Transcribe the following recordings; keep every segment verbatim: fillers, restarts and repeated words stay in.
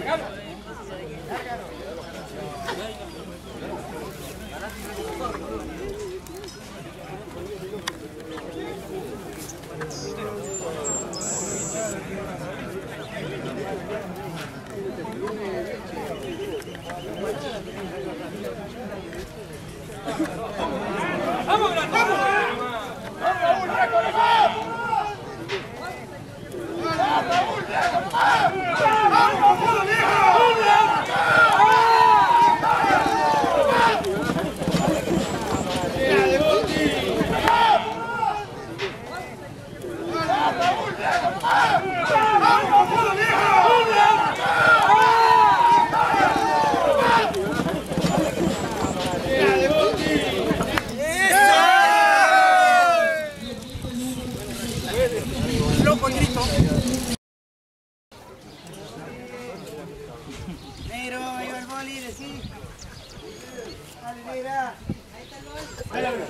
Negro, iba el boli, decí. Dale, negra. Ahí está el boli.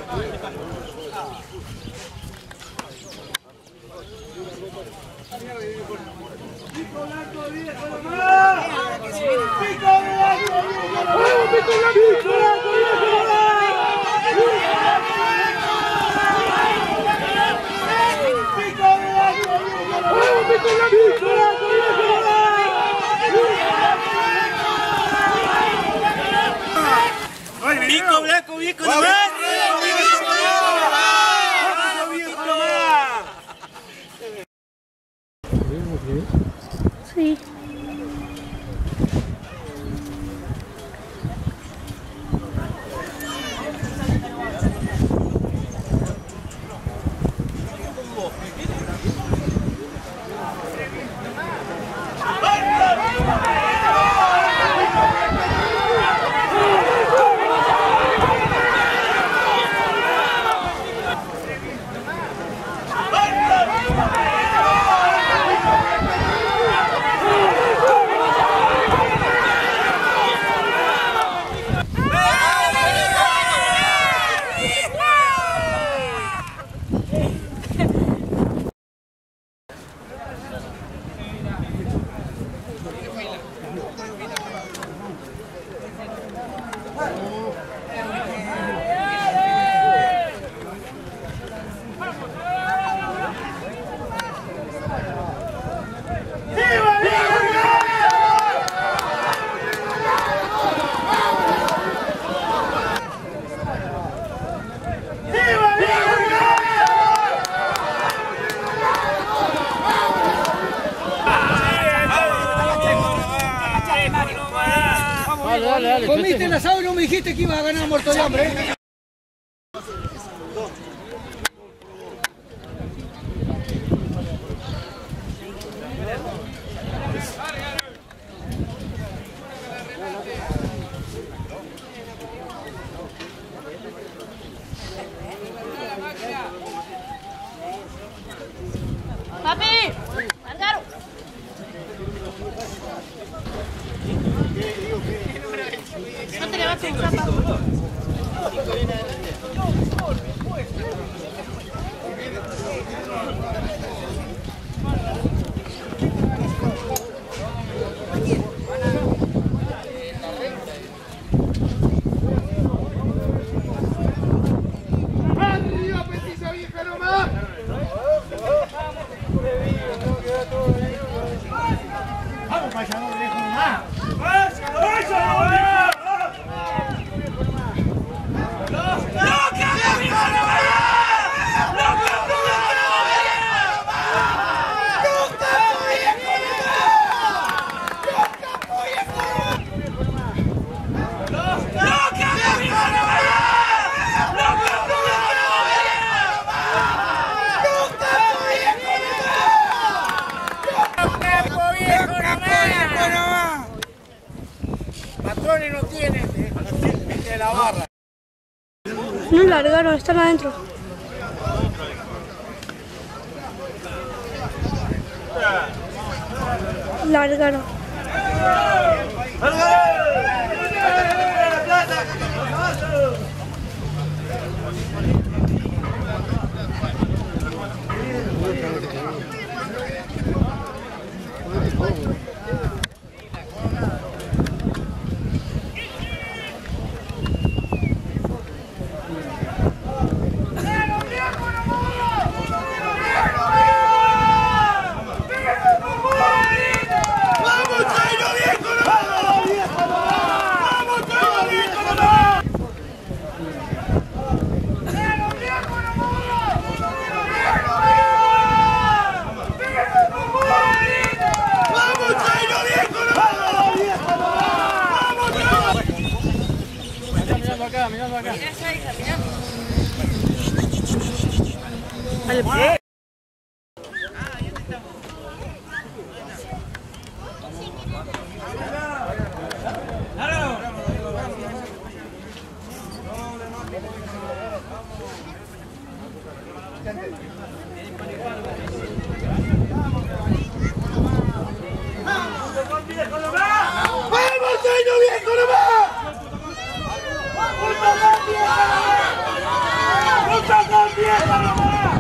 Pico blanco, viejo, nomás. Pico blanco, viejo, nomás. Pico blanco, viejo, Pico blanco, viejo, nomás. Sí. Dale, dale, dale. Comiste el asado y no me dijiste que ibas a ganar muerto de hambre, ¿eh? ¡Papi! ¡Largaron! No te levantes, papá. ¡Arriba, petiza vieja nomás! ¡Vamos para allá, no le dejo nomás! Patrones no tienen, eh, de la barra. No largaron, están adentro. Largaron. acá, mirando acá. Mirá esa hija, mirá. ¡Vamos, señor viejo nomás! ¡Punta con vieja nomás! ¡Punta con vieja nomás!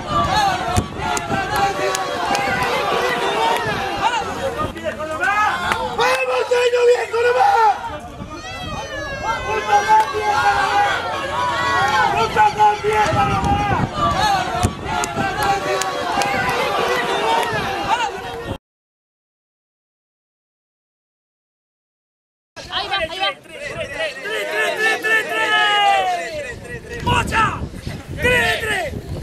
¡Vamos, señor viejo nomás! ¡Punta con vieja nomás! ¡Punta con vieja nomás! Ahí va, ahí va. ¡tres, tres, tres, tres! ¡Mocha! ¡tres, tres!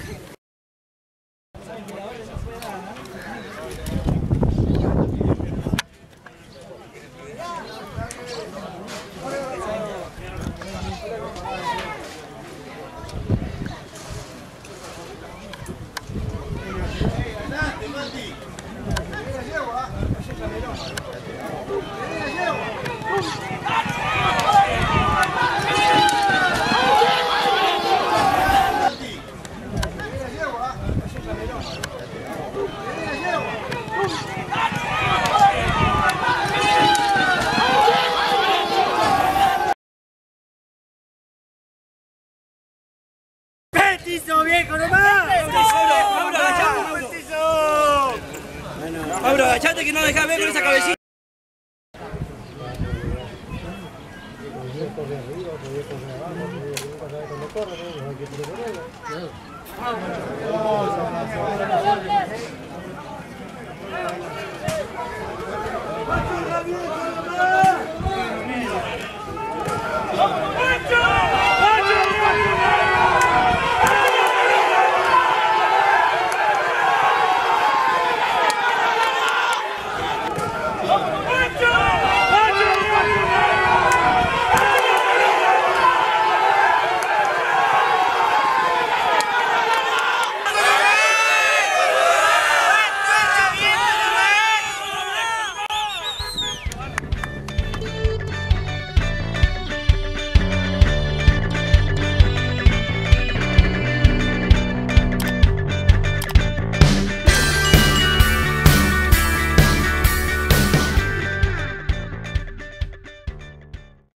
¡Petizo, viejo nomás! ¡Mauro, agachate! ¡Petizo! Mauro, agachate que no dejas ver con esa cabecita.